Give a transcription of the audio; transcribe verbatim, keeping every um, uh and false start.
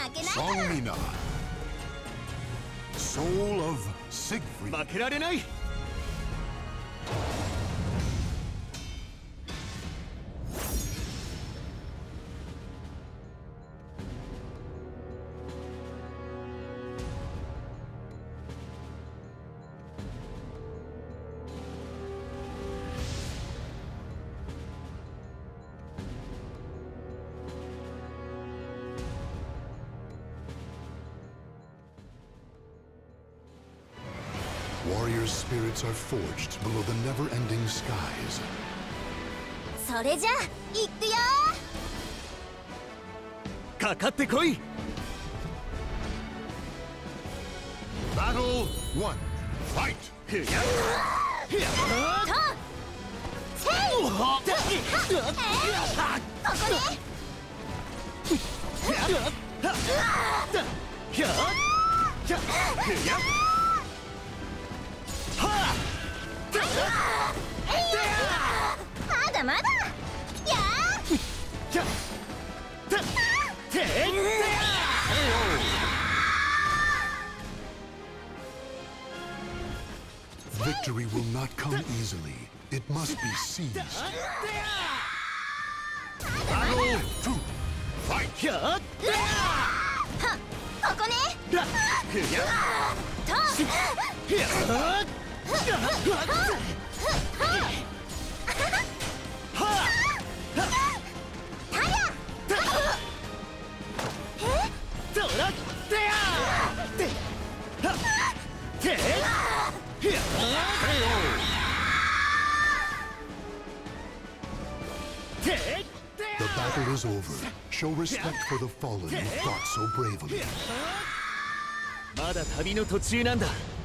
Songmina, soul of Siegfried. 負けられない。 Warriors' spirits are forged below the never-ending skies. それじゃあ行くよ。 かかってこい。 Battle one, fight! ふやっ。ふやっ。 せい。ここね。 ふやっ。ふやっ。ふやっ。 まだまだ。やー。 Victory will not come easily. It must be seized. Battle two, fight! ここね。 The battle is over. Show respect for the fallen who fought so bravely. まだ旅の途中なんだ。